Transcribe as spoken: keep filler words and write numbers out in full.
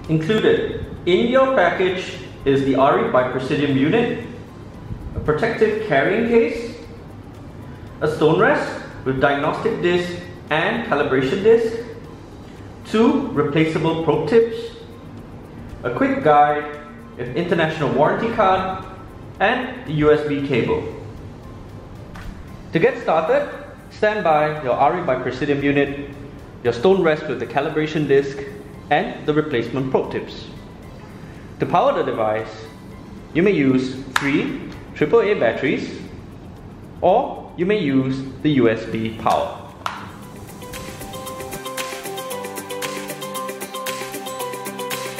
Included in your package is the A R I by Presidium unit, a protective carrying case, a stone rest with diagnostic disc and calibration disc, two replaceable probe tips, a quick guide with international warranty card, and the U S B cable. To get started, stand by your A R I by Presidium unit, your stone rest with the calibration disc, and the replacement probe tips. To power the device, you may use three triple A batteries, or you may use the U S B power.